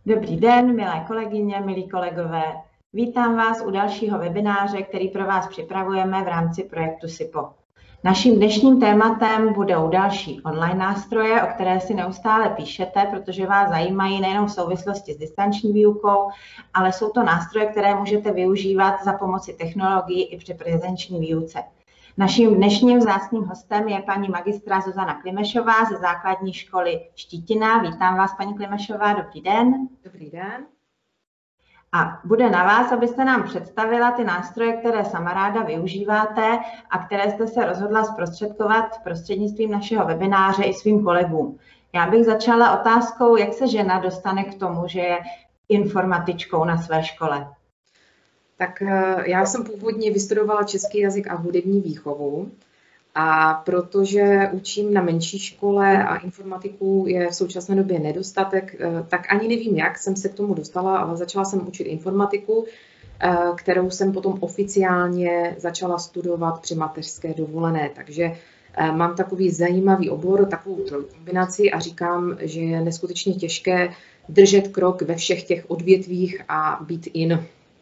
Dobrý den, milé kolegyně, milí kolegové. Vítám vás u dalšího webináře, který pro vás připravujeme v rámci projektu SIPO. Naším dnešním tématem budou další online nástroje, o které si neustále píšete, protože vás zajímají nejenom v souvislosti s distanční výukou, ale jsou to nástroje, které můžete využívat za pomoci technologií i při prezenční výuce. Naším dnešním vzácným hostem je paní magistra Zuzana Klimešová ze základní školy Štítina. Vítám vás, paní Klimešová, dobrý den. Dobrý den. A bude na vás, abyste nám představila ty nástroje, které sama ráda využíváte a které jste se rozhodla zprostředkovat prostřednictvím našeho webináře i svým kolegům. Já bych začala otázkou, jak se žena dostane k tomu, že je informatičkou na své škole. Tak já jsem původně vystudovala český jazyk a hudební výchovu a protože učím na menší škole a informatiku je v současné době nedostatek, tak ani nevím, jak jsem se k tomu dostala, ale začala jsem učit informatiku, kterou jsem potom oficiálně začala studovat při mateřské dovolené. Takže mám takový zajímavý obor, takovou kombinaci a říkám, že je neskutečně těžké držet krok ve všech těch odvětvích a být in.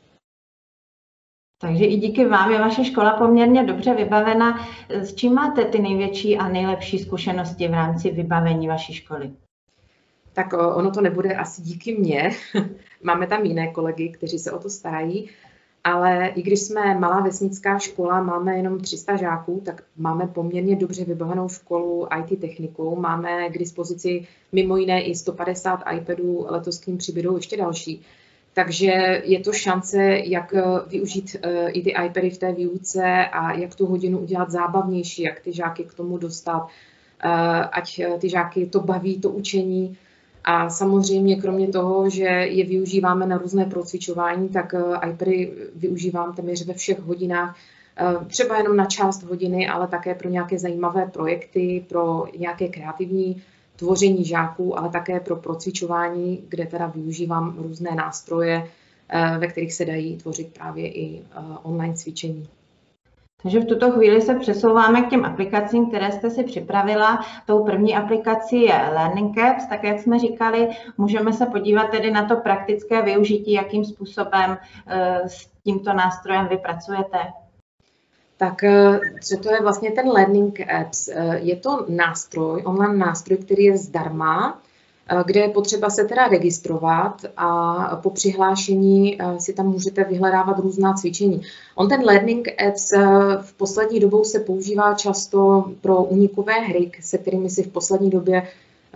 Takže i díky vám je vaše škola poměrně dobře vybavena. S čím máte ty největší a nejlepší zkušenosti v rámci vybavení vaší školy? Tak ono to nebude asi díky mně. Máme tam jiné kolegy, kteří se o to starají, ale i když jsme malá vesnická škola, máme jenom 300 žáků, tak máme poměrně dobře vybavenou školu IT technikou. Máme k dispozici mimo jiné i 150 iPadů, letos k ním přibydou ještě další. Takže je to šance, jak využít i ty iPady v té výuce a jak tu hodinu udělat zábavnější, jak ty žáky k tomu dostat, ať ty žáky to baví, to učení. A samozřejmě kromě toho, že je využíváme na různé procvičování, tak iPady využívám téměř ve všech hodinách, třeba jenom na část hodiny, ale také pro nějaké zajímavé projekty, pro nějaké kreativní tvoření žáků, ale také pro procvičování, kde teda využívám různé nástroje, ve kterých se dají tvořit právě i online cvičení. Takže v tuto chvíli se přesouváme k těm aplikacím, které jste si připravila. Tou první aplikací je Learning Apps, tak jak jsme říkali, můžeme se podívat tedy na to praktické využití, jakým způsobem s tímto nástrojem vy pracujete. Tak co to je vlastně ten Learning Apps? Je to nástroj, online nástroj, který je zdarma, kde je potřeba se teda registrovat a po přihlášení si tam můžete vyhledávat různá cvičení. On ten Learning Apps v poslední dobou se používá často pro únikové hry, se kterými si v poslední době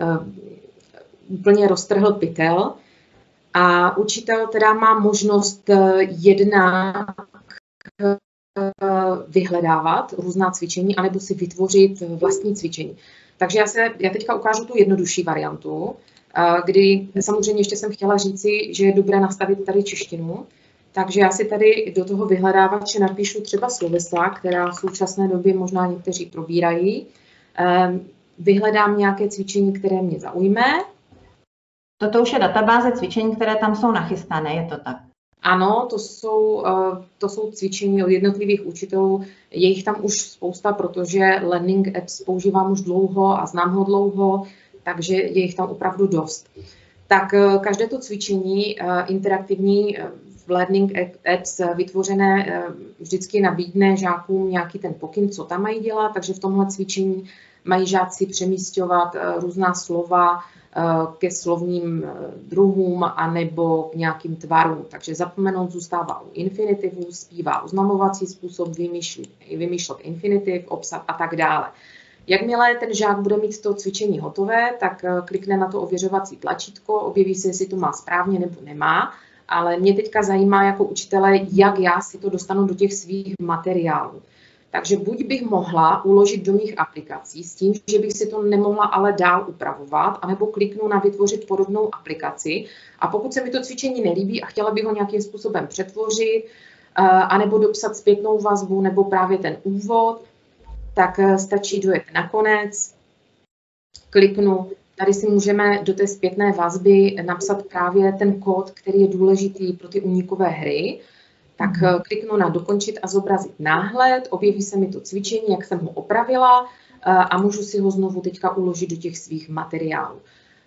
úplně roztrhl pytel. A učitel teda má možnost jednak vyhledávat různá cvičení, anebo si vytvořit vlastní cvičení. Takže já teďka ukážu tu jednodušší variantu, kdy samozřejmě ještě jsem chtěla říci, že je dobré nastavit tady češtinu, takže já si tady do toho vyhledávače napíšu třeba slovesa, která v současné době možná někteří probírají. Vyhledám nějaké cvičení, které mě zaujme. Toto už je databáze cvičení, které tam jsou nachystané, je to tak? Ano, to jsou cvičení od jednotlivých učitelů. Je jich tam už spousta, protože Learning Apps používám už dlouho a znám ho dlouho, takže je jich tam opravdu dost. Tak každé to cvičení interaktivní v Learning Apps vytvořené vždycky nabídne žákům nějaký ten pokyn, co tam mají dělat, takže v tomhle cvičení mají žáci přemísťovat různá slova ke slovním druhům anebo k nějakým tvarům. Takže zapomenout zůstává u infinitivů, zpívá oznamovací způsob, vymýšlet infinitiv, obsah a tak dále. Jakmile ten žák bude mít to cvičení hotové, tak klikne na to ověřovací tlačítko, objeví se, jestli to má správně nebo nemá, ale mě teďka zajímá jako učitele, jak já si to dostanu do těch svých materiálů. Takže buď bych mohla uložit do mých aplikací s tím, že bych si to nemohla ale dál upravovat, anebo kliknu na vytvořit podobnou aplikaci a pokud se mi to cvičení nelíbí a chtěla bych ho nějakým způsobem přetvořit, anebo dopsat zpětnou vazbu nebo právě ten úvod, tak stačí dojet na konec, kliknu, tady si můžeme do té zpětné vazby napsat právě ten kód, který je důležitý pro ty únikové hry. Tak kliknu na dokončit a zobrazit náhled, objeví se mi to cvičení, jak jsem ho opravila a můžu si ho znovu teďka uložit do těch svých materiálů.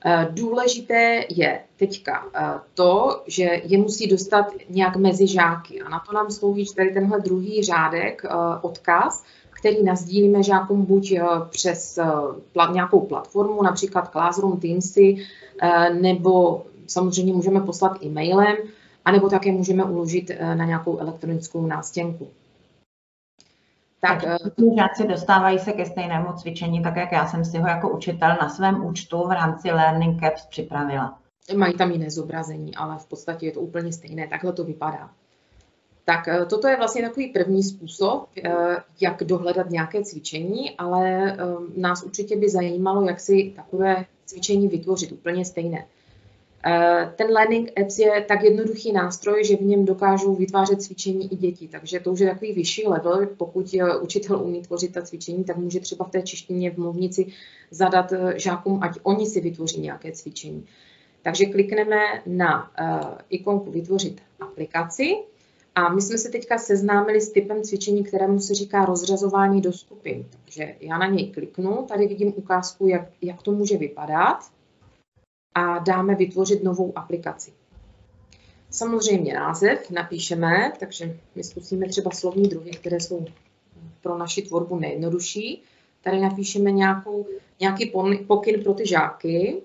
Důležité je teďka to, že je musí dostat nějak mezi žáky a na to nám slouží tady tenhle druhý řádek, odkaz, který nasdílíme žákům buď přes nějakou platformu, například Classroom, Teamsy, nebo samozřejmě můžeme poslat e-mailem, anebo také můžeme uložit na nějakou elektronickou nástěnku. Tak žáci dostávají se ke stejnému cvičení, tak jak já jsem si ho jako učitel na svém účtu v rámci Learning Caps připravila. Mají tam jiné zobrazení, ale v podstatě je to úplně stejné, takhle to vypadá. Tak toto je vlastně takový první způsob, jak dohledat nějaké cvičení, ale nás určitě by zajímalo, jak si takové cvičení vytvořit, úplně stejné. Ten Learning Apps je tak jednoduchý nástroj, že v něm dokážou vytvářet cvičení i děti, takže to už je takový vyšší level. Pokud učitel umí tvořit ta cvičení, tak může třeba v té češtině v mluvnici zadat žákům, ať oni si vytvoří nějaké cvičení. Takže klikneme na ikonku vytvořit aplikaci a my jsme se teďka seznámili s typem cvičení, kterému se říká rozřazování do skupin. Takže já na něj kliknu, tady vidím ukázku, jak to může vypadat. A dáme vytvořit novou aplikaci. Samozřejmě název napíšeme, takže my zkusíme třeba slovní druhy, které jsou pro naši tvorbu nejjednodušší. Tady napíšeme nějaký pokyn pro ty žáky.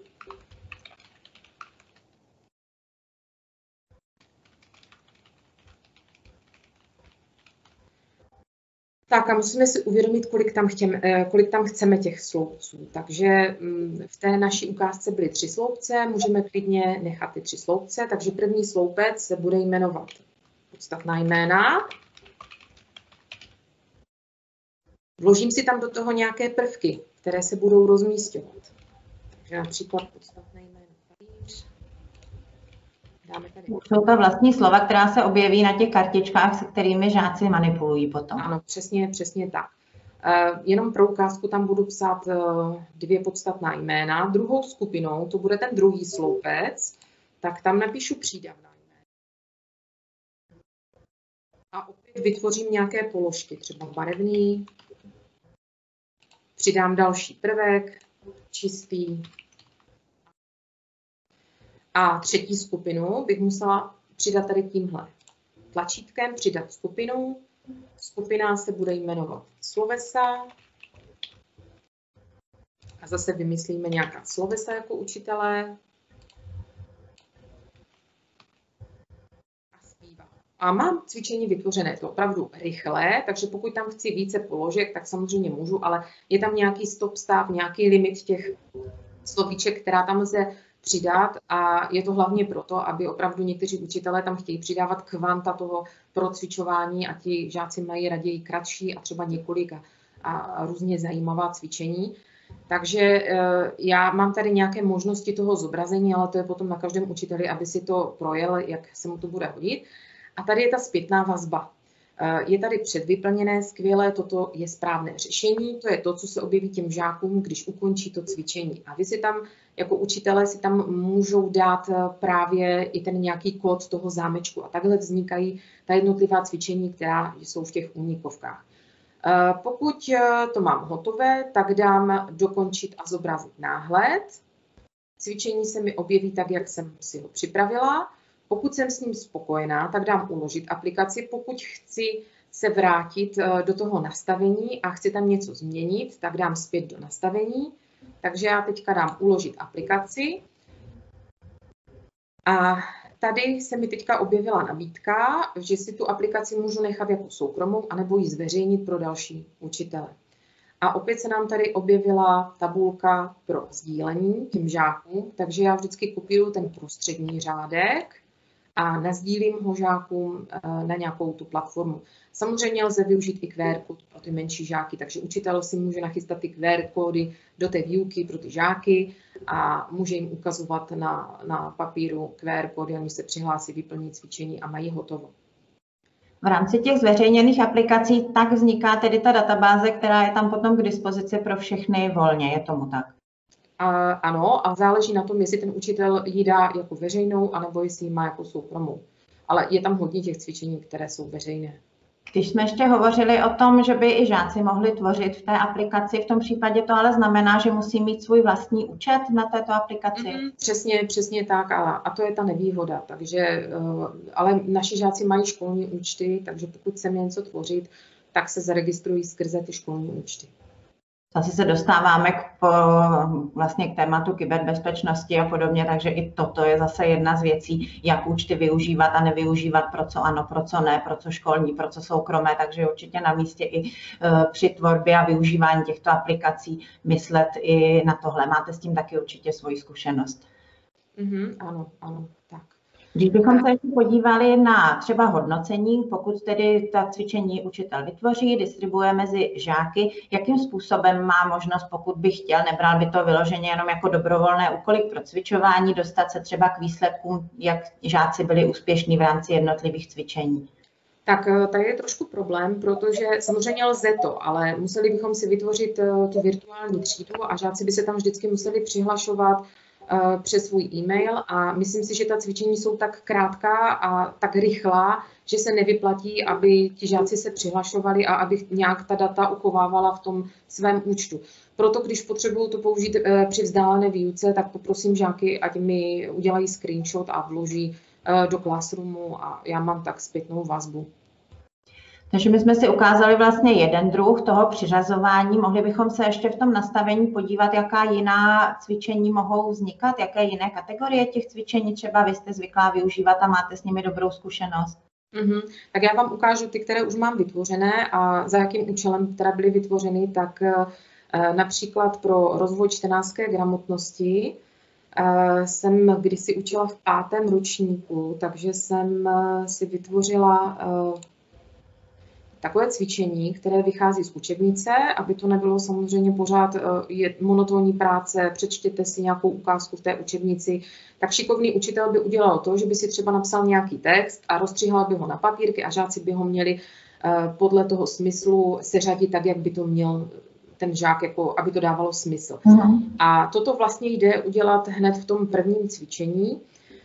Tak a musíme si uvědomit, kolik tam chceme těch sloupců. Takže v té naší ukázce byly 3 sloupce, můžeme klidně nechat ty 3 sloupce. Takže první sloupec se bude jmenovat podstatná jména. Vložím si tam do toho nějaké prvky, které se budou rozmísťovat. Takže například podstatné jméno Paříž. Dáme tady. Jsou to vlastní slova, která se objeví na těch kartičkách, se kterými žáci manipulují potom. Ano, přesně tak. Jenom pro ukázku tam budu psát 2 podstatná jména. Druhou skupinou, to bude ten druhý sloupec, tak tam napíšu přídavná jména. A opět vytvořím nějaké položky, třeba barevný. Přidám další prvek, čistý. A třetí skupinu bych musela přidat tady tímhle tlačítkem, přidat skupinu. Skupina se bude jmenovat slovesa. A zase vymyslíme nějaká slovesa jako učitelé. A zpívá. A mám cvičení vytvořené, to opravdu rychle, takže pokud tam chci více položek, tak samozřejmě můžu, ale je tam nějaký stop stav, nějaký limit těch slovíček, která tam lze přidat a je to hlavně proto, aby opravdu někteří učitelé tam chtějí přidávat kvanta toho procvičování a ti žáci mají raději kratší a třeba několik a různě zajímavá cvičení. Takže já mám tady nějaké možnosti toho zobrazení, ale to je potom na každém učiteli, aby si to projel, jak se mu to bude hodit. A tady je ta zpětná vazba. Je tady předvyplněné, skvělé, toto je správné řešení, to je to, co se objeví těm žákům, když ukončí to cvičení. A vy si tam, jako učitelé, si tam můžou dát právě i ten nějaký kód toho zámečku. A takhle vznikají ta jednotlivá cvičení, která jsou v těch únikovkách. Pokud to mám hotové, tak dám dokončit a zobrazit náhled. Cvičení se mi objeví tak, jak jsem si ho připravila. Pokud jsem s ním spokojená, tak dám uložit aplikaci. Pokud chci se vrátit do toho nastavení a chci tam něco změnit, tak dám zpět do nastavení. Takže já teďka dám uložit aplikaci. A tady se mi teďka objevila nabídka, že si tu aplikaci můžu nechat jako soukromou anebo ji zveřejnit pro další učitele. A opět se nám tady objevila tabulka pro sdílení těm žákům, takže já vždycky kopíruju ten prostřední řádek a nasdílím ho žákům na nějakou tu platformu. Samozřejmě lze využít i QR kód pro ty menší žáky, takže učitel si může nachystat ty QR kódy do té výuky pro ty žáky a může jim ukazovat na papíru QR kódy, oni se přihlásí, vyplní cvičení a mají hotovo. V rámci těch zveřejněných aplikací tak vzniká tedy ta databáze, která je tam potom k dispozici pro všechny volně, je tomu tak? Ano, a záleží na tom, jestli ten učitel ji dá jako veřejnou, anebo jestli ji má jako soukromou. Ale je tam hodně těch cvičení, které jsou veřejné. Když jsme ještě hovořili o tom, že by i žáci mohli tvořit v té aplikaci, v tom případě to ale znamená, že musí mít svůj vlastní účet na této aplikaci? Přesně tak a to je ta nevýhoda. Takže, ale naši žáci mají školní účty, takže pokud chceme něco tvořit, tak se zaregistrují skrze ty školní účty. Zase se dostáváme vlastně k tématu kyberbezpečnosti a podobně, takže i toto je zase jedna z věcí, jak účty využívat a nevyužívat, pro co ano, pro co ne, pro co školní, pro co soukromé, takže určitě na místě i při tvorbě a využívání těchto aplikací myslet i na tohle. Máte s tím taky určitě svoji zkušenost. Ano, tak. Když bychom se ještě podívali na třeba hodnocení, pokud tedy ta cvičení učitel vytvoří, distribuuje mezi žáky, jakým způsobem má možnost, pokud by chtěl, nebral by to vyloženě jenom jako dobrovolné úkoly k procvičování, dostat se třeba k výsledkům, jak žáci byli úspěšní v rámci jednotlivých cvičení? Tak tady je trošku problém, protože samozřejmě lze to, ale museli bychom si vytvořit tu virtuální třídu a žáci by se tam vždycky museli přihlašovat přes svůj e-mail a myslím si, že ta cvičení jsou tak krátká a tak rychlá, že se nevyplatí, aby ti žáci se přihlašovali a aby nějak ta data uchovávala v tom svém účtu. Proto, když potřebuju to použít při vzdálené výuce, tak poprosím žáky, ať mi udělají screenshot a vloží do Classroomu a já mám tak zpětnou vazbu. Takže my jsme si ukázali vlastně jeden druh toho přiřazování. Mohli bychom se ještě v tom nastavení podívat, jaká jiná cvičení mohou vznikat, jaké jiné kategorie těch cvičení třeba vy jste zvyklá využívat a máte s nimi dobrou zkušenost. Tak já vám ukážu ty, které už mám vytvořené a za jakým účelem teda byly vytvořeny, tak například pro rozvoj čtenářské gramotnosti jsem kdysi učila v 5. ročníku, takže jsem si vytvořila takové cvičení, které vychází z učebnice, aby to nebylo samozřejmě pořád monotónní práce, přečtěte si nějakou ukázku v té učebnici, tak šikovný učitel by udělal to, že by si třeba napsal nějaký text a rozstříhal by ho na papírky a žáci by ho měli podle toho smyslu seřadit tak, jak by to měl ten žák, jako aby to dávalo smysl. A toto vlastně jde udělat hned v tom prvním cvičení,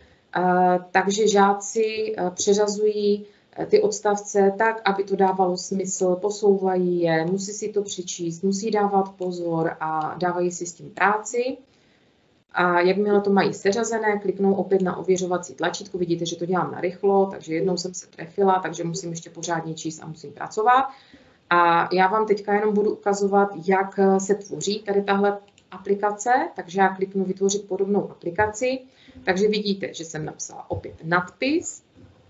takže žáci přeřazují ty odstavce tak, aby to dávalo smysl, posouvají je, musí si to přečíst, musí dávat pozor a dávají si s tím práci. A jakmile to mají seřazené, kliknou opět na ověřovací tlačítko, vidíte, že to dělám narychlo, takže jednou jsem se trefila, takže musím ještě pořádně číst a musím pracovat. A já vám teďka jenom budu ukazovat, jak se tvoří tady tahle aplikace, takže já kliknu vytvořit podobnou aplikaci, takže vidíte, že jsem napsala opět nadpis,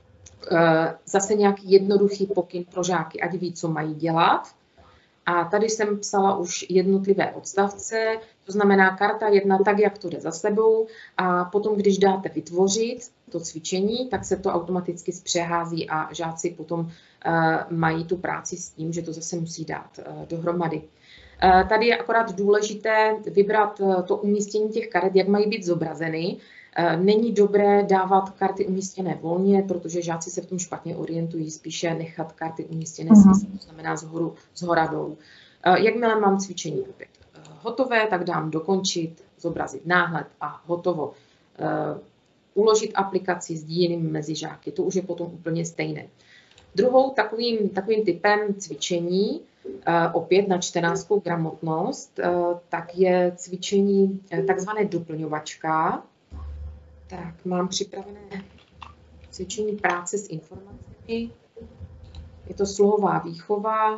zase nějaký jednoduchý pokyn pro žáky, ať ví, co mají dělat. A tady jsem psala už jednotlivé odstavce, to znamená karta 1, tak jak to jde za sebou. A potom, když dáte vytvořit to cvičení, tak se to automaticky zpřehází a žáci potom mají tu práci s tím, že to zase musí dát dohromady. Tady je akorát důležité vybrat to umístění těch karet, jak mají být zobrazeny. Není dobré dávat karty umístěné volně, protože žáci se v tom špatně orientují, spíše nechat karty umístěné to znamená zhora dolů. Jakmile mám cvičení opět hotové, tak dám dokončit, zobrazit náhled a hotovo. Uložit aplikaci sdíleným mezi žáky, to už je potom úplně stejné. Druhou takovým typem cvičení, opět na čtenářskou gramotnost, tak je cvičení takzvané doplňovačka. Tak, mám připravené cvičení práce s informacemi. Je to slohová výchova.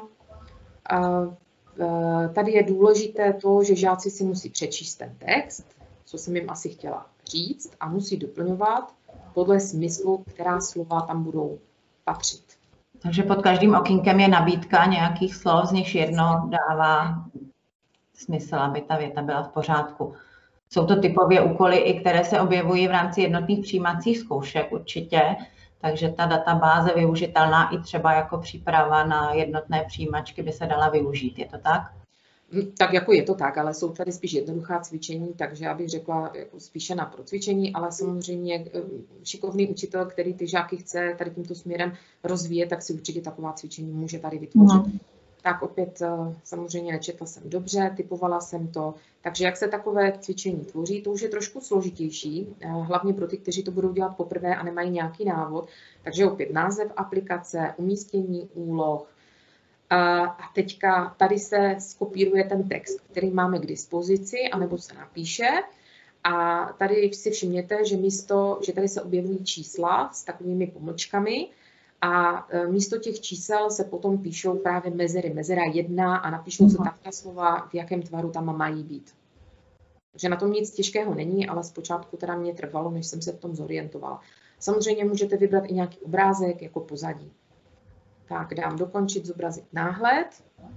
Tady je důležité to, že žáci si musí přečíst ten text, co jsem jim asi chtěla říct, a musí doplňovat podle smyslu, která slova tam budou patřit. Takže pod každým okýnkem je nabídka nějakých slov, z nichž jedno dává smysl, aby ta věta byla v pořádku. Jsou to typově úkoly, i které se objevují v rámci jednotných přijímacích zkoušek určitě, takže ta databáze využitelná i třeba jako příprava na jednotné přijímačky by se dala využít, je to tak? Tak jako je to tak, ale jsou tady spíš jednoduchá cvičení, takže já bych řekla jako spíše na procvičení, ale samozřejmě šikovný učitel, který ty žáky chce tady tímto směrem rozvíjet, tak si určitě taková cvičení může tady vytvořit. tak opět samozřejmě nečetla jsem dobře, typovala jsem to. Takže jak se takové cvičení tvoří, to už je trošku složitější, hlavně pro ty, kteří to budou dělat poprvé a nemají nějaký návod. Takže opět název aplikace, umístění úloh. A teďka tady se skopíruje ten text, který máme k dispozici, anebo se napíše. A tady si všimněte, že že tady se objevují čísla s takovými pomlčkami, a místo těch čísel se potom píšou právě mezery, mezera 1 a napíšou se ta slova, v jakém tvaru tam mají být. Takže na tom nic těžkého není, ale zpočátku teda mě trvalo, než jsem se v tom zorientovala. Samozřejmě můžete vybrat i nějaký obrázek jako pozadí. Tak dám dokončit, zobrazit náhled.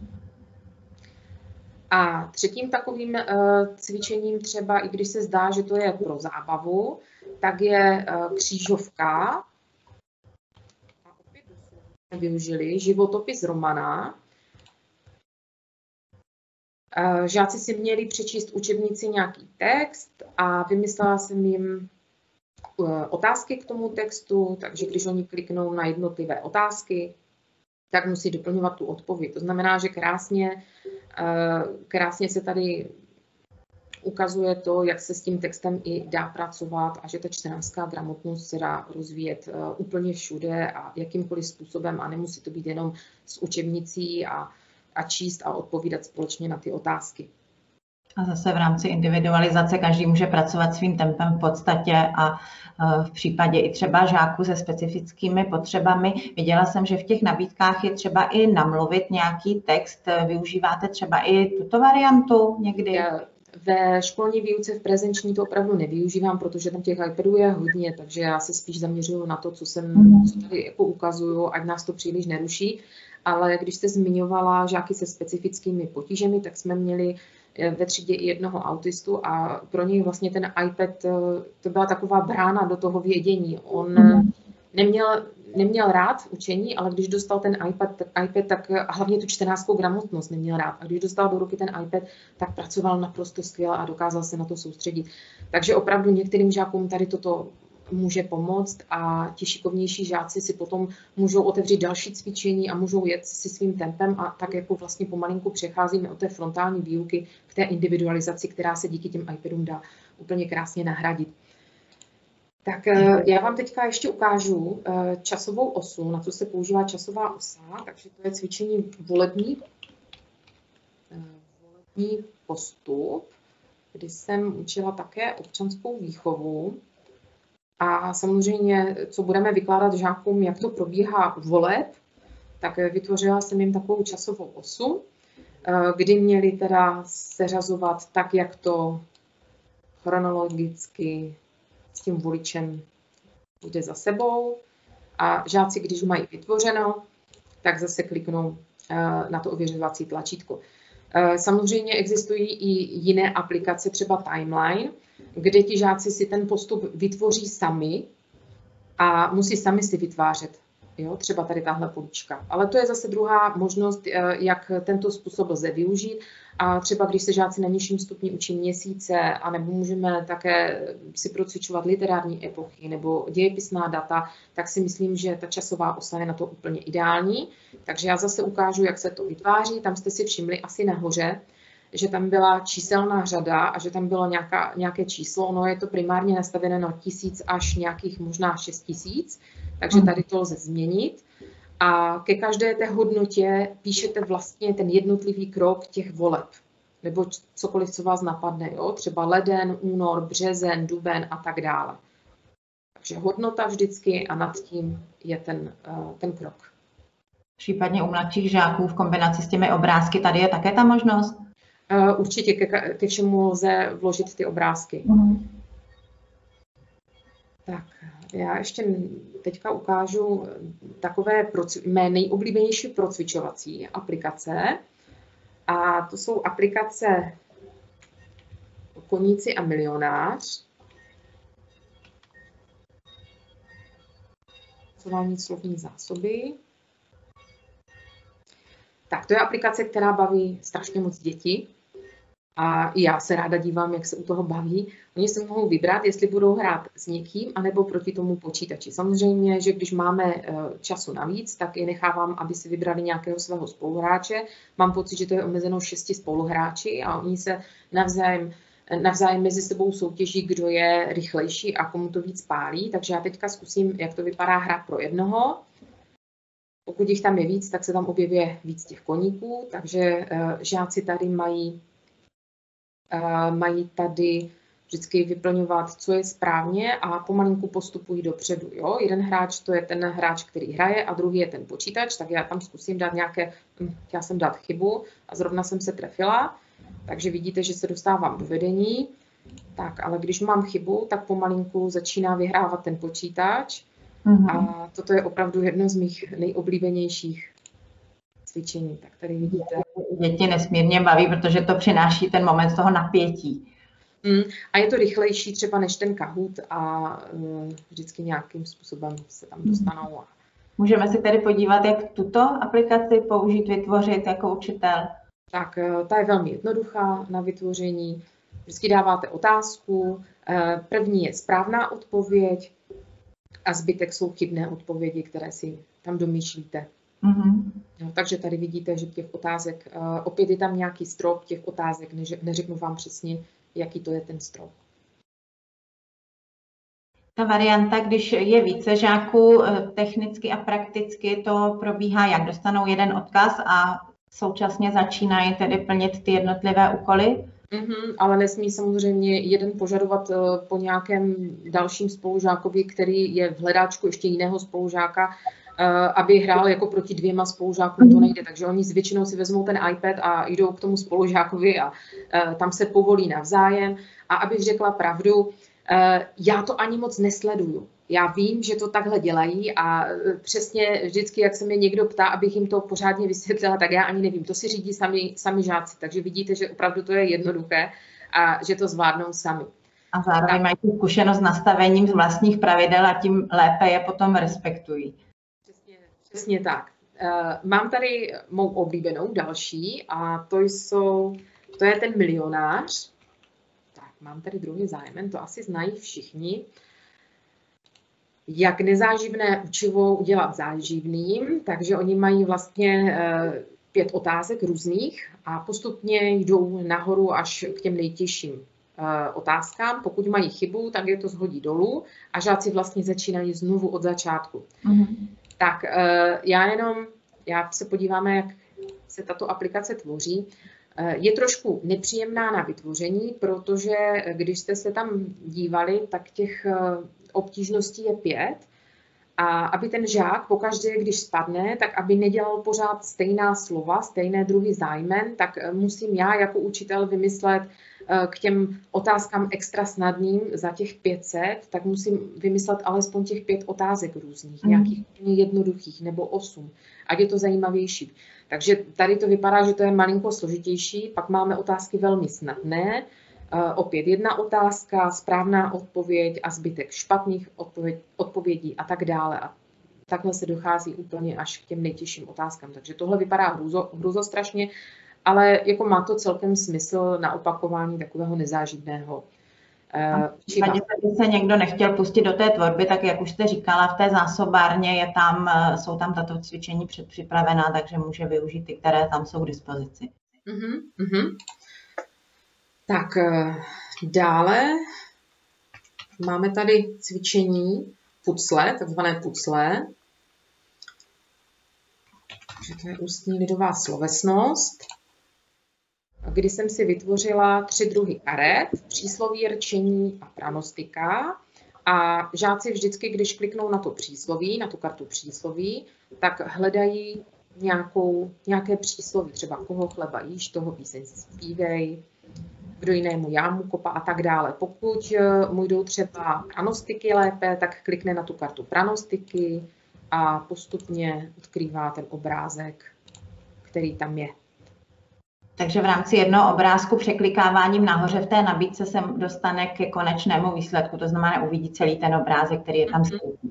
A třetím takovým cvičením třeba, i když se zdá, že to je pro zábavu, tak je křížovka. Využili životopis Romana. Žáci si měli přečíst učebnici nějaký text a vymyslela jsem jim otázky k tomu textu, takže když oni kliknou na jednotlivé otázky, tak musí doplňovat tu odpověď. To znamená, že krásně se tady ukazuje to, jak se s tím textem i dá pracovat a že ta čtenářská gramotnost se dá rozvíjet úplně všude a jakýmkoliv způsobem a nemusí to být jenom s učebnicí a číst a odpovídat společně na ty otázky. A zase v rámci individualizace každý může pracovat svým tempem v podstatě a v případě i třeba žáků se specifickými potřebami. Viděla jsem, že v těch nabídkách je třeba i namluvit nějaký text. Využíváte třeba i tuto variantu někdy? Ve školní výuce v prezenční to opravdu nevyužívám, protože tam těch iPadů je hodně, takže já se spíš zaměřuju na to, co tady jako ukazuju, ať nás to příliš neruší. Ale když jste zmiňovala žáky se specifickými potížemi, tak jsme měli ve třídě i jednoho autistu a pro něj vlastně ten iPad, to byla taková brána do toho vědění. On neměl rád učení, ale když dostal ten iPad, tak a hlavně tu čtenářskou gramotnost neměl rád. A když dostal do ruky ten iPad, tak pracoval naprosto skvěle a dokázal se na to soustředit. Takže opravdu některým žákům tady toto může pomoct a ti šikovnější žáci si potom můžou otevřít další cvičení a můžou jet si svým tempem a tak jako vlastně pomalinku přecházíme od té frontální výuky k té individualizaci, která se díky těm iPadům dá úplně krásně nahradit. Tak já vám teďka ještě ukážu časovou osu, na co se používá časová osa, takže to je cvičení volební postup, kdy jsem učila také občanskou výchovu. A samozřejmě, co budeme vykládat žákům, jak to probíhá u voleb, tak vytvořila jsem jim takovou časovou osu, kdy měli teda seřazovat tak, jak to chronologicky s tím voličem jde za sebou. A žáci, když mají vytvořeno, tak zase kliknou na to ověřovací tlačítko. Samozřejmě existují i jiné aplikace, třeba Timeline, kde ti žáci si ten postup vytvoří sami a musí sami si vytvářet. Jo, třeba tady tahle polička. Ale to je zase druhá možnost, jak tento způsob lze využít. A třeba když se žáci na nižším stupni učí měsíce, anebo můžeme také si procvičovat literární epochy nebo dějepisná data, tak si myslím, že ta časová osa je na to úplně ideální. Takže já zase ukážu, jak se to vytváří. Tam jste si všimli asi nahoře, že tam byla číselná řada a že tam bylo nějaké číslo. Ono je to primárně nastavené na 1000 až nějakých možná 6000, takže tady to lze změnit. A ke každé té hodnotě píšete vlastně ten jednotlivý krok těch voleb, nebo cokoliv, co vás napadne, jo? Třeba leden, únor, březen, duben a tak dále. Takže hodnota vždycky a nad tím je ten krok. Případně u mladších žáků v kombinaci s těmi obrázky tady je také ta možnost? Určitě ke všemu lze vložit ty obrázky. Tak, já ještě teďka ukážu takové mé nejoblíbenější procvičovací aplikace. A to jsou aplikace Koníci a milionář. Pracování slovní zásoby. Tak, to je aplikace, která baví strašně moc dětí. A já se ráda dívám, jak se u toho baví. Oni se mohou vybrat, jestli budou hrát s někým, anebo proti tomu počítači. Samozřejmě, že když máme času navíc, tak je nechávám, aby si vybrali nějakého svého spoluhráče. Mám pocit, že to je omezeno 6 spoluhráči a oni se navzájem mezi sebou soutěží, kdo je rychlejší a komu to víc pálí. Takže já teďka zkusím, jak to vypadá hra pro jednoho. Pokud jich tam je víc, tak se tam objeví víc těch koníků, takže žáci tady mají tady vždycky vyplňovat, co je správně a pomalinku postupují dopředu. Jo? Jeden hráč, to je ten hráč, který hraje a druhý je ten počítač, tak já tam zkusím dát chtěla jsem dát chybu a zrovna jsem se trefila, takže vidíte, že se dostávám do vedení. Tak, ale když mám chybu, tak pomalinku začíná vyhrávat ten počítač. A toto je opravdu jedno z mých nejoblíbenějších cvičení. Tak tady vidíte. Děti nesmírně baví, protože to přináší ten moment toho napětí. A je to rychlejší třeba než ten Kahoot a vždycky nějakým způsobem se tam dostanou. Můžeme si tedy podívat, jak tuto aplikaci použít, vytvořit jako učitel? Tak, ta je velmi jednoduchá na vytvoření. Vždycky dáváte otázku, první je správná odpověď a zbytek jsou chybné odpovědi, které si tam domýšlíte. No, takže tady vidíte, že těch otázek, opět je tam nějaký strop těch otázek, neřeknu vám přesně, jaký to je ten strop. Ta varianta, když je více žáků, technicky a prakticky to probíhá, jak dostanou jeden odkaz a současně začínají tedy plnit ty jednotlivé úkoly? Ale nesmí samozřejmě jeden požadovat po nějakém dalším spolužákovi, který je v hledáčku ještě jiného spolužáka, aby hrál jako proti 2 spolužákům, to nejde. Takže oni většinou si vezmou ten iPad a jdou k tomu spolužákovi a tam se povolí navzájem. A abych řekla pravdu, já to ani moc nesleduju. Já vím, že to takhle dělají a přesně vždycky, jak se mě někdo ptá, abych jim to pořádně vysvětlila, tak já ani nevím. To si řídí sami žáci, takže vidíte, že opravdu to je jednoduché a že to zvládnou sami. A zároveň mají tu zkušenost s nastavením z vlastních pravidel a tím lépe je potom respektují. Přesně tak. Mám tady mou oblíbenou další a to je ten milionář. Tak, mám tady druhý zájem, to asi znají všichni. Jak nezáživné učivo udělat záživným, takže oni mají vlastně 5 otázek různých a postupně jdou nahoru až k těm nejtěžším otázkám. Pokud mají chybu, tak je to shodí dolů a žáci vlastně začínají znovu od začátku. Tak já se podíváme, jak se tato aplikace tvoří. Je trošku nepříjemná na vytvoření, protože když jste se tam dívali, tak těch obtížností je 5. A aby ten žák pokaždé, když spadne, tak aby nedělal pořád stejná slova, stejné druhy zájmen, tak musím já jako učitel vymyslet k těm otázkám extra snadným za těch 500, tak musím vymyslet alespoň těch 5 otázek různých, nějakých jednoduchých nebo 8, ať je to zajímavější. Takže tady to vypadá, že to je malinko složitější, pak máme otázky velmi snadné, opět jedna otázka, správná odpověď a zbytek špatných odpovědí a tak dále. A takhle se dochází úplně až k těm nejtěžším otázkám. Takže tohle vypadá hruzostrašně, ale jako má to celkem smysl na opakování takového nezáživného učiva. Když se někdo nechtěl pustit do té tvorby, tak jak už jste říkala, v té zásobárně jsou tam tato cvičení předpřipravená, takže může využít ty, které tam jsou k dispozici. Tak dále máme tady cvičení pucle, takzvané pucle. Takže to je ústní lidová slovesnost, kdy jsem si vytvořila 3 druhy karet, přísloví, rčení a pranostika. A žáci vždycky, když kliknou na to přísloví, na tu kartu přísloví, tak hledají nějaké přísloví, třeba koho chleba jíš, toho píseň zpívej, kdo jinému jámu kopa a tak dále. Pokud mu jdou třeba pranostiky lépe, tak klikne na tu kartu pranostiky a postupně odkrývá ten obrázek, který tam je. Takže v rámci jednoho obrázku překlikáváním nahoře v té nabídce se dostane ke konečnému výsledku, to znamená uvidí celý ten obrázek, který je tam skrytý.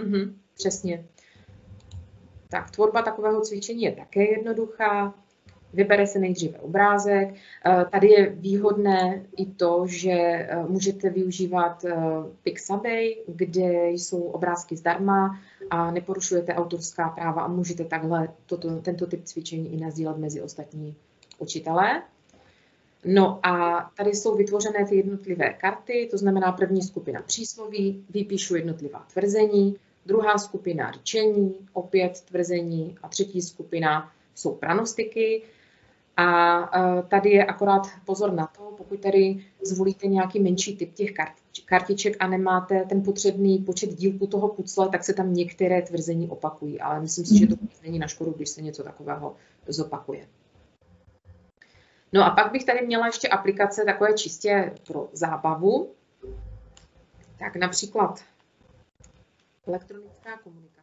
Přesně. Tak tvorba takového cvičení je také jednoduchá. Vybere se nejdříve obrázek. Tady je výhodné i to, že můžete využívat Pixabay, kde jsou obrázky zdarma a neporušujete autorská práva a můžete takhle tento typ cvičení i nasdílet mezi ostatní učitele. No a tady jsou vytvořené ty jednotlivé karty, to znamená první skupina přísloví, vypíšu jednotlivá tvrzení, druhá skupina rčení, opět tvrzení a třetí skupina jsou pranostiky. A tady je akorát pozor na to, pokud tady zvolíte nějaký menší typ těch kartiček a nemáte ten potřebný počet dílků toho pucle, tak se tam některé tvrzení opakují, ale myslím si, že to není na škodu, když se něco takového zopakuje. No a pak bych tady měla ještě aplikace takové čistě pro zábavu. Tak například elektronická komunikace.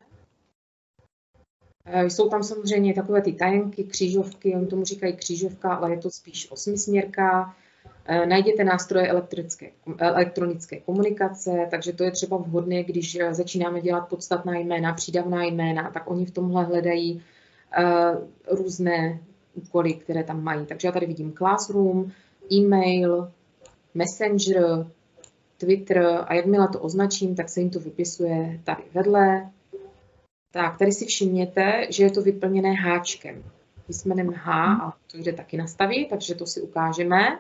Jsou tam samozřejmě takové ty tajenky, křížovky, oni tomu říkají křížovka, ale je to spíš osmisměrka. Najděte nástroje elektronické komunikace, takže to je třeba vhodné, když začínáme dělat podstatná jména, přídavná jména, tak oni v tomhle hledají různé úkoly, které tam mají. Takže já tady vidím Classroom, e-mail, Messenger, Twitter a jakmile to označím, tak se jim to vypisuje tady vedle. Tak, tady si všimněte, že je to vyplněné háčkem. Písmenem H, a to jde taky nastavit, takže to si ukážeme.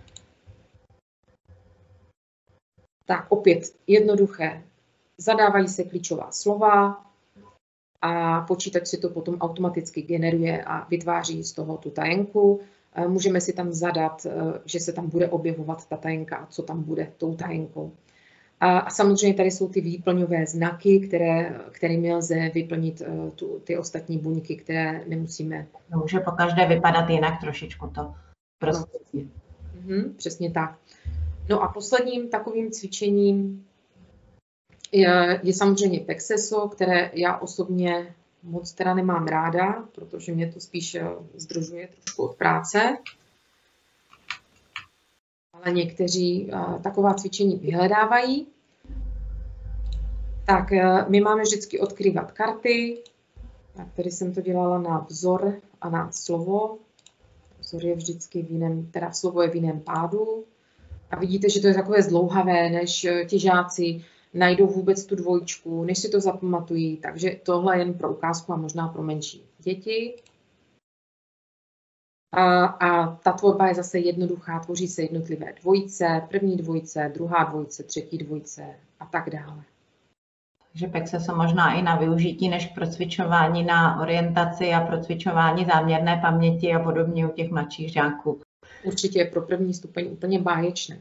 Tak, opět jednoduché. Zadávají se klíčová slova a počítač si to potom automaticky generuje a vytváří z toho tu tajenku. Můžeme si tam zadat, že se tam bude objevovat ta tajenka a co tam bude tou tajenkou. A samozřejmě tady jsou ty výplňové znaky, kterými lze vyplnit ty ostatní buňky, které nemusíme. Může po každé vypadat jinak trošičku to prostředí. Přesně tak. No a posledním takovým cvičením je samozřejmě Pexeso, které já osobně moc teda nemám ráda, protože mě to spíš zdržuje trošku od práce. Ale někteří taková cvičení vyhledávají. Tak my máme vždycky odkrývat karty. Tak tady jsem to dělala na vzor a na slovo. Vzor je vždycky v jiném, teda slovo je v jiném pádu. A vidíte, že to je takové zdlouhavé, než ti žáci najdou vůbec tu dvojčku, než si to zapamatují. Takže tohle je jen pro ukázku a možná pro menší děti. A ta tvorba je zase jednoduchá, tvoří se jednotlivé dvojice, první dvojice, druhá dvojice, třetí dvojice a tak dále. Takže Pexeso možná i na využití než pro cvičování na orientaci a pro cvičování záměrné paměti a podobně u těch mladších žáků. Určitě je pro první stupeň úplně báječné.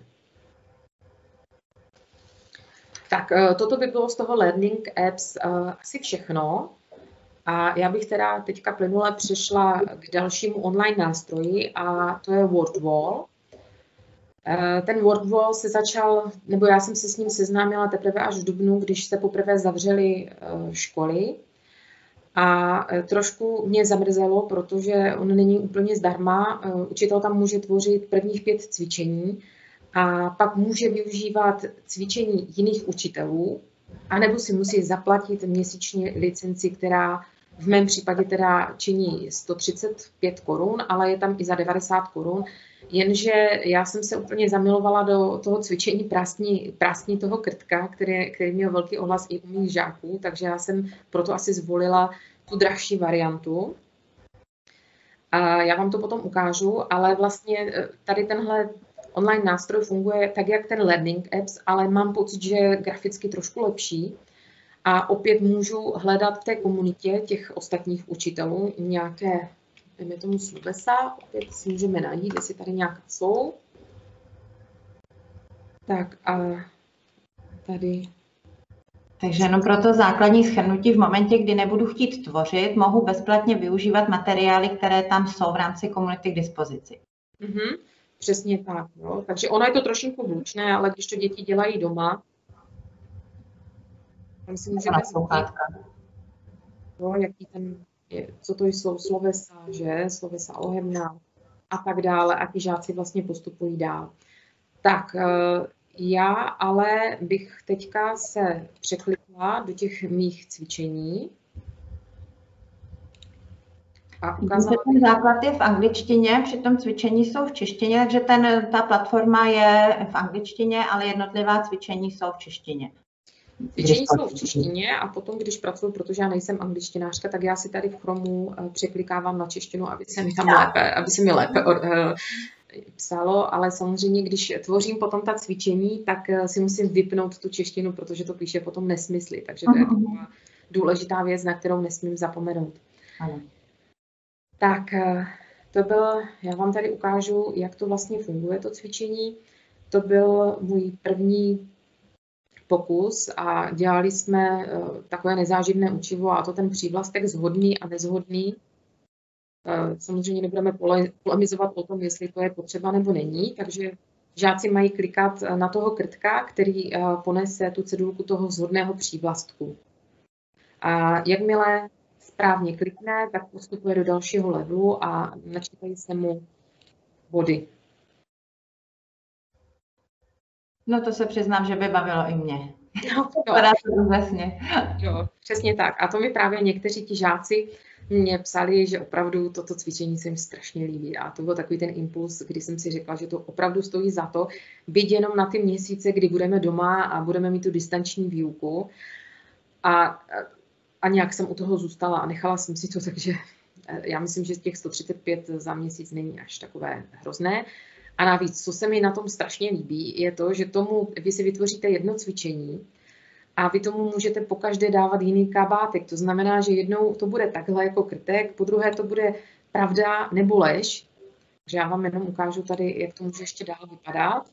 Tak toto by bylo z toho Learning Apps asi všechno. A já bych teda teďka plynule přešla k dalšímu online nástroji a to je WordWall. Ten WordWall se začal, nebo já jsem se s ním seznámila teprve až v dubnu, když se poprvé zavřely školy. A trošku mě zamrzelo, protože on není úplně zdarma. Učitel tam může tvořit prvních 5 cvičení a pak může využívat cvičení jiných učitelů, anebo si musí zaplatit měsíčně licenci, která v mém případě teda činí 135 korun, ale je tam i za 90 korun. Jenže já jsem se úplně zamilovala do toho cvičení práskní toho krtka, který měl velký ohlas i u mých žáků, takže já jsem proto asi zvolila tu drahší variantu. A já vám to potom ukážu, ale vlastně tady tenhle online nástroj funguje tak, jak ten Learning Apps, ale mám pocit, že je graficky trošku lepší. A opět můžu hledat v té komunitě těch ostatních učitelů nějaké, dejme tomu slovesa, opět si můžeme najít, jestli tady nějaká jsou. Tak a tady. Takže jenom pro to základní shrnutí, v momentě, kdy nebudu chtít tvořit, mohu bezplatně využívat materiály, které tam jsou v rámci komunity k dispozici. Přesně tak. Jo. Takže ono je to trošinku hlučné, ale když to děti dělají doma, tam si můžete zjistit, jaký ten je, co to jsou slovesa, že? Slovesa ohebná a tak dále. A ti žáci vlastně postupují dál. Tak já ale bych teďka se překlikla do těch mých cvičení. A ukázala... Ten základ je v angličtině, při tom cvičení jsou v češtině, takže ta platforma je v angličtině, ale jednotlivá cvičení jsou v češtině. Cvičení jsou v češtině a potom, když pracuji, protože já nejsem angličtinářka, tak já si tady v Chromu překlikávám na češtinu, aby se mi lépe psalo, ale samozřejmě, když tvořím potom ta cvičení, tak si musím vypnout tu češtinu, protože to píše potom nesmysly, takže to je taková důležitá věc, na kterou nesmím zapomenout. Ano. Tak já vám tady ukážu, jak to vlastně funguje, to cvičení. To byl můj první pokus a dělali jsme takové nezáživné učivo, a to ten přívlastek shodný a nezhodný. Samozřejmě nebudeme polemizovat o tom, jestli to je potřeba nebo není, takže žáci mají klikat na toho krtka, který ponese tu cedulku toho shodného přívlastku. A jakmile správně klikne, tak postupuje do dalšího levelu a načítají se mu body. No to se přiznám, že by bavilo i mě. No. Jo, přesně tak. A to mi právě někteří ti žáci mě psali, že opravdu toto cvičení se jim strašně líbí. A to byl takový ten impuls, kdy jsem si řekla, že to opravdu stojí za to, byť jenom na ty měsíce, kdy budeme doma a budeme mít tu distanční výuku. A nějak jsem u toho zůstala a nechala jsem si to, takže já myslím, že těch 135 za měsíc není až takové hrozné. A navíc, co se mi na tom strašně líbí, je to, že vy si vytvoříte jedno cvičení a vy tomu můžete pokaždé dávat jiný kabátek. To znamená, že jednou to bude takhle jako krtek, po druhé to bude pravda nebo lež. Takže já vám jenom ukážu tady, jak to může ještě dál vypadat.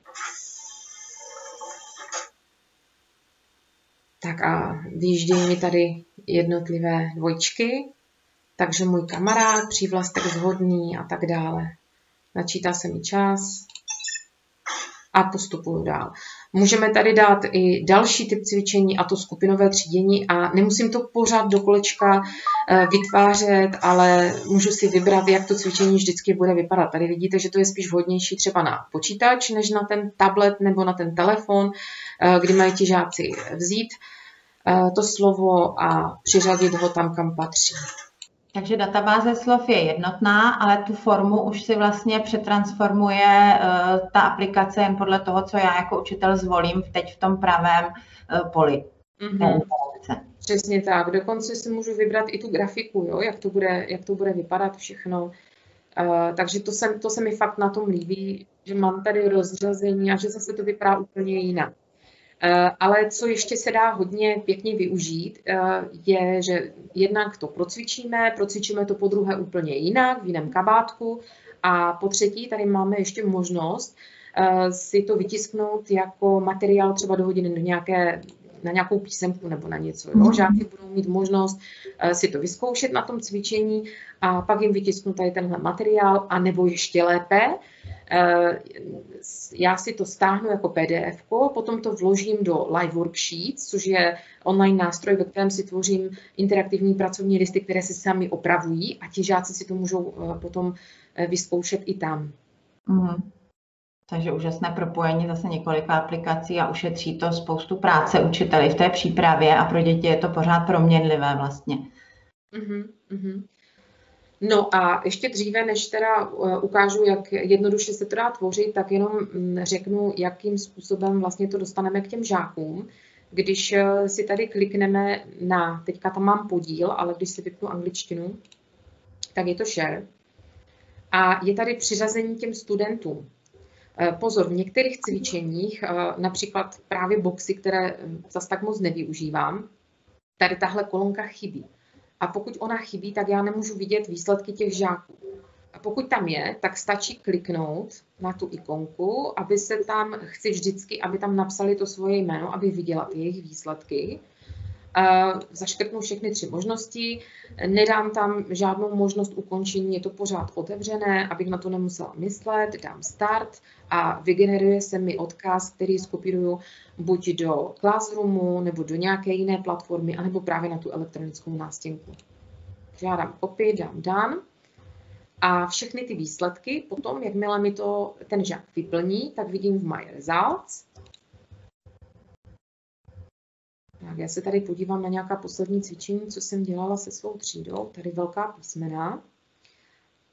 Tak a vyjíždějí mi tady jednotlivé dvojčky, takže můj kamarád, přívlastek shodný a tak dále. Načítá se mi čas a postupuju dál. Můžeme tady dát i další typ cvičení, a to skupinové třídění, a nemusím to pořád do kolečka vytvářet, ale můžu si vybrat, jak to cvičení vždycky bude vypadat. Tady vidíte, že to je spíš vhodnější třeba na počítač, než na ten tablet nebo na ten telefon, kdy mají ti žáci vzít to slovo a přiřadit ho tam, kam patří. Takže databáze slov je jednotná, ale tu formu už si vlastně přetransformuje ta aplikace jen podle toho, co já jako učitel zvolím teď v tom pravém poli. Přesně tak. Dokonce si můžu vybrat i tu grafiku, jo? Jak to bude vypadat všechno. Takže to se mi fakt na tom líbí, že mám tady rozřazení a že zase to vypadá úplně jinak. Ale co ještě se dá hodně pěkně využít, je, že jednak to procvičíme to po druhé úplně jinak, v jiném kabátku, a po třetí tady máme ještě možnost si to vytisknout jako materiál třeba do hodiny na nějakou písemku nebo na něco. Jo? Žáci budou mít možnost si to vyzkoušet na tom cvičení a pak jim vytisknu tady tenhle materiál, a nebo ještě lépe, já si to stáhnu jako PDF, potom to vložím do Live Worksheets, což je online nástroj, ve kterém si tvořím interaktivní pracovní listy, které se sami opravují, a ti žáci si to můžou potom vyzkoušet i tam. Takže úžasné propojení zase několika aplikací a ušetří to spoustu práce učiteli v té přípravě, a pro děti je to pořád proměnlivé vlastně. No a ještě dříve, než teda ukážu, jak jednoduše se to dá tvořit, tak jenom řeknu, jakým způsobem vlastně to dostaneme k těm žákům. Když si tady klikneme teďka tam mám podíl, ale když si vypnu angličtinu, tak je to share. A je tady přiřazení těm studentům. Pozor, v některých cvičeních, například právě boxy, které zase tak moc nevyužívám, tady tahle kolonka chybí. A pokud ona chybí, tak já nemůžu vidět výsledky těch žáků. A pokud tam je, tak stačí kliknout na tu ikonku, chci vždycky, aby tam napsali to svoje jméno, aby viděla ty jejich výsledky. Zaškrtnu všechny 3 možnosti, nedám tam žádnou možnost ukončení, je to pořád otevřené, abych na to nemusela myslet, dám start a vygeneruje se mi odkaz, který skopíruju buď do Classroomu, nebo do nějaké jiné platformy, anebo právě na tu elektronickou nástěnku. Já dám copy, dám done a všechny ty výsledky potom, jakmile mi to ten žák vyplní, tak vidím v My Results. Tak já se tady podívám na nějaká poslední cvičení, co jsem dělala se svou třídou. Tady velká písmena.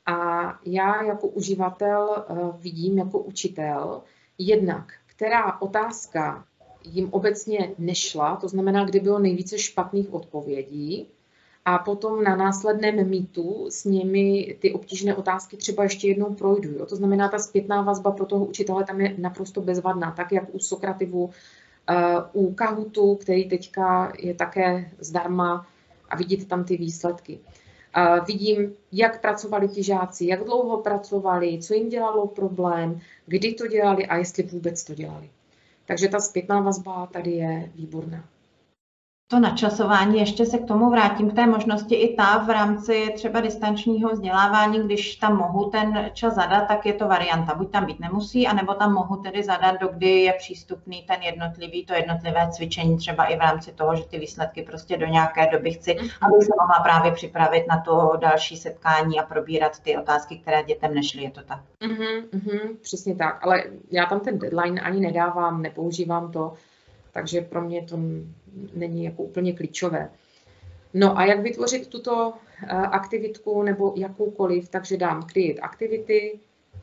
A já jako uživatel vidím jako učitel jednak, která otázka jim obecně nešla, to znamená, kde bylo nejvíce špatných odpovědí, a potom na následném meetu s nimi ty obtížné otázky třeba ještě jednou projdu. Jo? To znamená, ta zpětná vazba pro toho učitele tam je naprosto bezvadná, tak jak u Sokrativu, u Kahootu, který teďka je také zdarma, a vidíte tam ty výsledky. Vidím, jak pracovali ti žáci, jak dlouho pracovali, co jim dělalo problém, kdy to dělali a jestli vůbec to dělali. Takže ta zpětná vazba tady je výborná. To načasování, ještě se k tomu vrátím, k té možnosti i ta v rámci třeba distančního vzdělávání, když tam mohu ten čas zadat, tak je to varianta. Buď tam být nemusí, anebo tam mohu tedy zadat, dokdy je přístupný ten to jednotlivé cvičení, třeba i v rámci toho, že ty výsledky prostě do nějaké doby chci, abych se mohla právě připravit na to další setkání a probírat ty otázky, které dětem nešly, je to tak? Přesně tak, ale já tam ten deadline ani nedávám, nepoužívám to, takže pro mě to není jako úplně klíčové. No a jak vytvořit tuto aktivitku nebo jakoukoliv, takže dám create activity.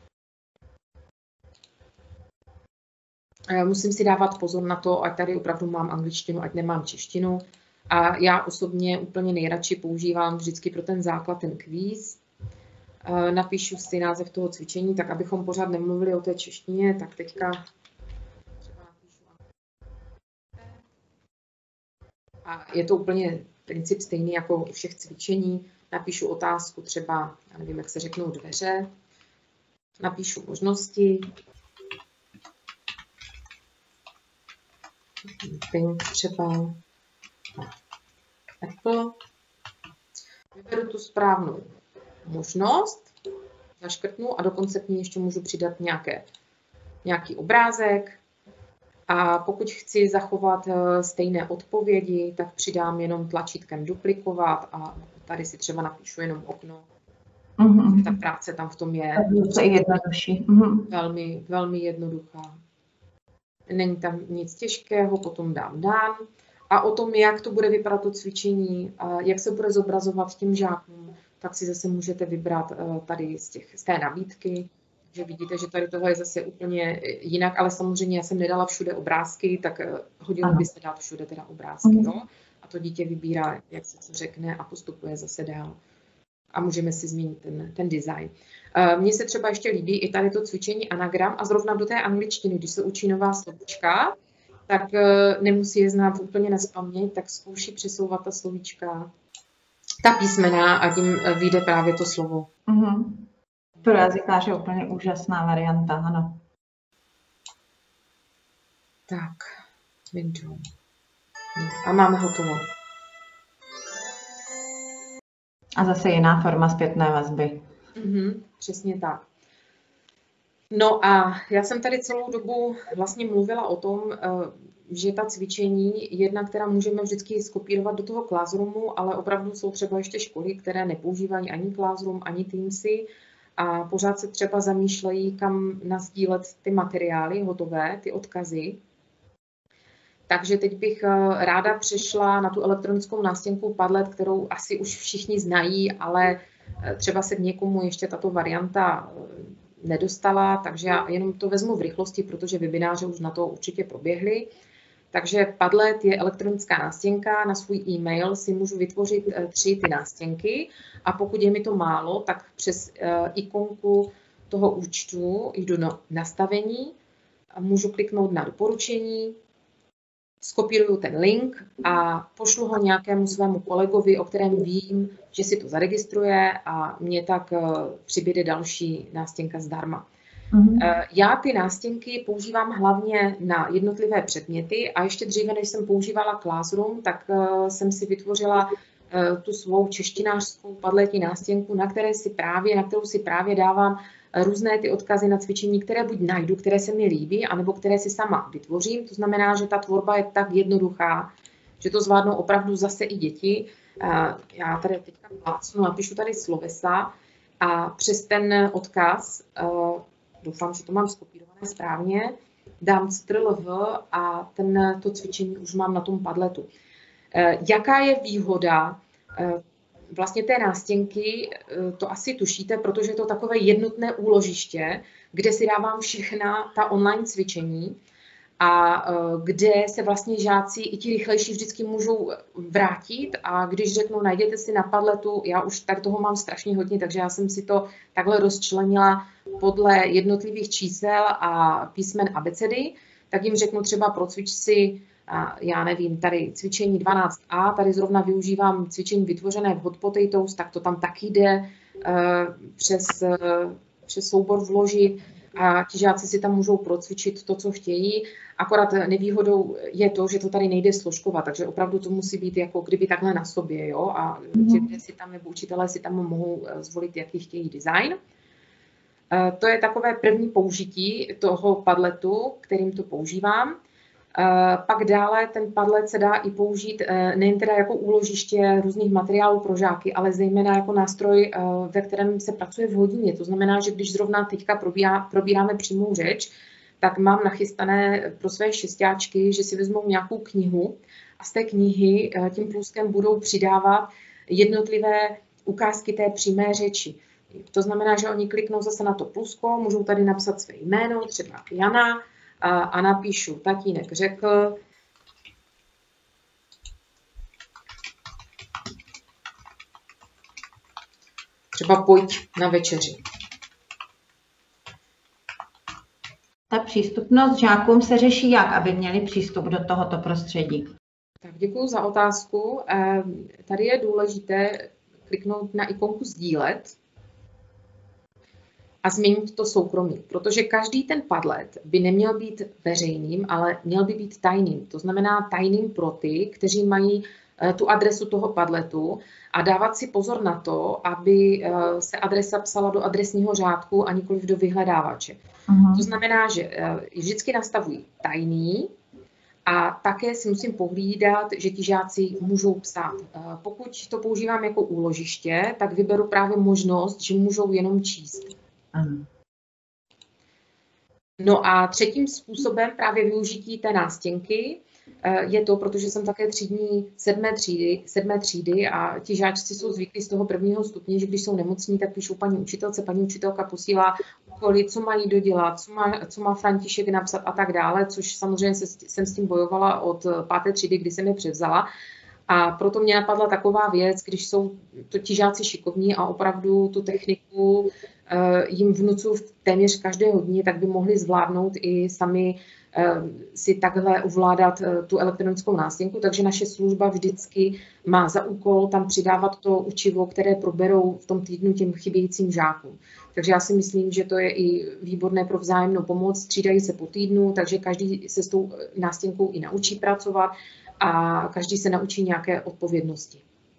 Musím si dávat pozor na to, ať tady opravdu mám angličtinu, ať nemám češtinu. A já osobně úplně nejradši používám vždycky pro ten základ ten kvíz. Napíšu si název toho cvičení, tak abychom pořád nemluvili o té češtině, tak teďka a je to úplně princip stejný jako u všech cvičení. Napíšu otázku třeba, já nevím, jak se řeknou dveře. Napíšu možnosti. Pink třeba. Apple. Vyberu tu správnou možnost. Zaškrtnu a dokonce k ní ještě můžu přidat nějaký obrázek. A pokud chci zachovat stejné odpovědi, tak přidám jenom tlačítkem duplikovat a tady si třeba napíšu jenom okno. Ta práce tam v tom je jednodušší. Velmi, velmi jednoduchá. Není tam nic těžkého, potom dám done. A o tom, jak to bude vypadat to cvičení, jak se bude zobrazovat těm žákům, tak si zase můžete vybrat tady z té nabídky. Že vidíte, že tady toho je zase úplně jinak, ale samozřejmě já jsem nedala všude obrázky, tak hodilo by se dát všude teda obrázky. No? A to dítě vybírá, jak se co řekne a postupuje zase dál. A můžeme si změnit ten design. Mně se třeba ještě líbí i tady to cvičení anagram a zrovna do té angličtiny, když se učí nová slovíčka, tak nemusí je znát úplně nazpaměť, tak zkouší přesouvat ta slovíčka, ta písmena a tím vyjde právě to slovo. Pro jazykáře je úplně úžasná varianta, ano. Tak, window. No, a máme hotovo. A zase jiná forma zpětné vazby. Přesně tak. No a já jsem tady celou dobu vlastně mluvila o tom, že ta cvičení, jedna, která můžeme vždycky skopírovat do toho Classroomu, ale opravdu jsou třeba ještě školy, které nepoužívají ani Classroom, ani Teamsy, a pořád se třeba zamýšlejí, kam nasdílet ty materiály hotové, ty odkazy. Takže teď bych ráda přešla na tu elektronickou nástěnku Padlet, kterou asi už všichni znají, ale třeba se k někomu ještě tato varianta nedostala, takže já jenom to vezmu v rychlosti, protože webináře už na to určitě proběhly. Takže Padlet je elektronická nástěnka, na svůj e-mail si můžu vytvořit 3 ty nástěnky a pokud je mi to málo, tak přes ikonku toho účtu jdu do nastavení, můžu kliknout na doporučení, skopíruju ten link a pošlu ho nějakému svému kolegovi, o kterém vím, že si to zaregistruje a mě tak přibyde další nástěnka zdarma. Já ty nástěnky používám hlavně na jednotlivé předměty a ještě dříve, než jsem používala Classroom, tak jsem si vytvořila tu svou češtinářskou padletní nástěnku, na kterou si právě dávám různé ty odkazy na cvičení, které buď najdu, které se mi líbí, anebo které si sama vytvořím. To znamená, že ta tvorba je tak jednoduchá, že to zvládnou opravdu zase i děti. Já tady teďka plácnu, napíšu tady slovesa a přes ten odkaz, doufám, že to mám skopírované správně, dám ctrl-v a to cvičení už mám na tom Padletu. Jaká je výhoda vlastně té nástěnky, to asi tušíte, protože je to takové jednotné úložiště, kde si dávám všechna ta online cvičení a kde se vlastně žáci, i ti rychlejší, vždycky můžou vrátit a když řeknou, najděte si na Padletu, já už tady toho mám strašně hodně, takže já jsem si to takhle rozčlenila podle jednotlivých čísel a písmen abecedy, tak jim řeknu třeba procvič si, já nevím, tady cvičení 12a, tady zrovna využívám cvičení vytvořené v Hot Potatoes, tak to tam taky jde přes soubor vložit a ti žáci si tam můžou procvičit to, co chtějí. Akorát nevýhodou je to, že to tady nejde složkovat, takže opravdu to musí být jako kdyby takhle na sobě, jo, a ti lidé si tam, nebo učitelé si tam mohou zvolit, jaký chtějí design. To je takové první použití toho Padletu, kterým to používám. Pak dále ten Padlet se dá i použít nejen teda jako úložiště různých materiálů pro žáky, ale zejména jako nástroj, ve kterém se pracuje v hodině. To znamená, že když zrovna teďka probíráme přímou řeč, tak mám nachystané pro své šestáčky, že si vezmou nějakou knihu a z té knihy tím pluskem budou přidávat jednotlivé ukázky té přímé řeči. To znamená, že oni kliknou zase na to plusko, můžou tady napsat své jméno, třeba Jana, a napíšu, tatínek řekl, třeba pojď na večeři. Ta přístupnost žákům se řeší jak, aby měli přístup do tohoto prostředí? Tak děkuji za otázku. Tady je důležité kliknout na ikonku sdílet a změnit to soukromí, protože každý ten Padlet by neměl být veřejným, ale měl by být tajným. To znamená tajným pro ty, kteří mají tu adresu toho Padletu a dávat si pozor na to, aby se adresa psala do adresního řádku a nikoliv do vyhledávače. To znamená, že vždycky nastavují tajný a také si musím pohlídat, že ti žáci můžou psát. Pokud to používám jako úložiště, tak vyberu právě možnost, že můžou jenom číst. No a třetím způsobem právě využití té nástěnky je to, protože jsem také třídní sedmé třídy a ti žáčci jsou zvyklí z toho prvního stupně, že když jsou nemocní, tak píšou paní učitelce, paní učitelka posílá úkoly, co mají dodělat, co má František napsat a tak dále, což samozřejmě jsem s tím bojovala od 5. třídy, kdy jsem je převzala. A proto mě napadla taková věc, když jsou to ti žáci šikovní a opravdu tu techniku jim vnucuju v téměř každé hodině, tak by mohli zvládnout i sami si takhle ovládat tu elektronickou nástěnku. Takže naše služba vždycky má za úkol tam přidávat to učivo, které proberou v tom týdnu těm chybějícím žákům. Takže já si myslím, že to je i výborné pro vzájemnou pomoc. Střídají se po týdnu, takže každý se s tou nástěnkou i naučí pracovat a každý se naučí nějaké odpovědnosti.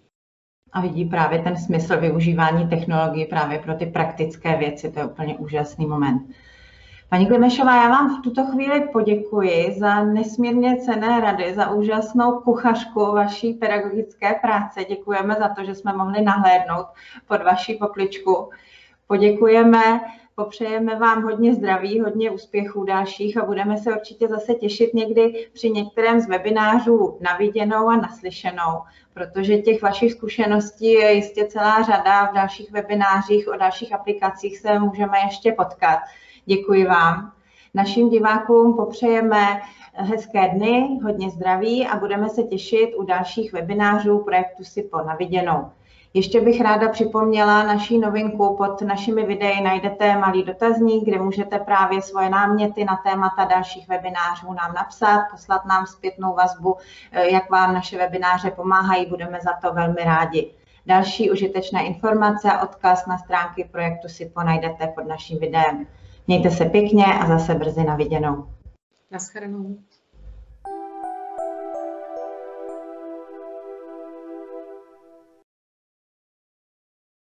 A vidí právě ten smysl využívání technologií právě pro ty praktické věci. To je úplně úžasný moment. Paní Klimešová, já vám v tuto chvíli poděkuji za nesmírně cenné rady, za úžasnou kuchařku vaší pedagogické práce. Děkujeme za to, že jsme mohli nahlédnout pod vaši pokličku. Poděkujeme, popřejeme vám hodně zdraví, hodně úspěchů dalších a budeme se určitě zase těšit někdy při některém z webinářů na viděnou a naslyšenou, protože těch vašich zkušeností je jistě celá řada. V dalších webinářích o dalších aplikacích se můžeme ještě potkat. Děkuji vám. Našim divákům popřejeme hezké dny, hodně zdraví a budeme se těšit u dalších webinářů projektu SIPO na viděnou. Ještě bych ráda připomněla naší novinku. Pod našimi videi najdete malý dotazník, kde můžete právě svoje náměty na témata dalších webinářů nám napsat, poslat nám zpětnou vazbu, jak vám naše webináře pomáhají. Budeme za to velmi rádi. Další užitečné informace a odkaz na stránky projektu SIPO najdete pod naším videem. Mějte se pěkně a zase brzy na viděnou. Naschledanou.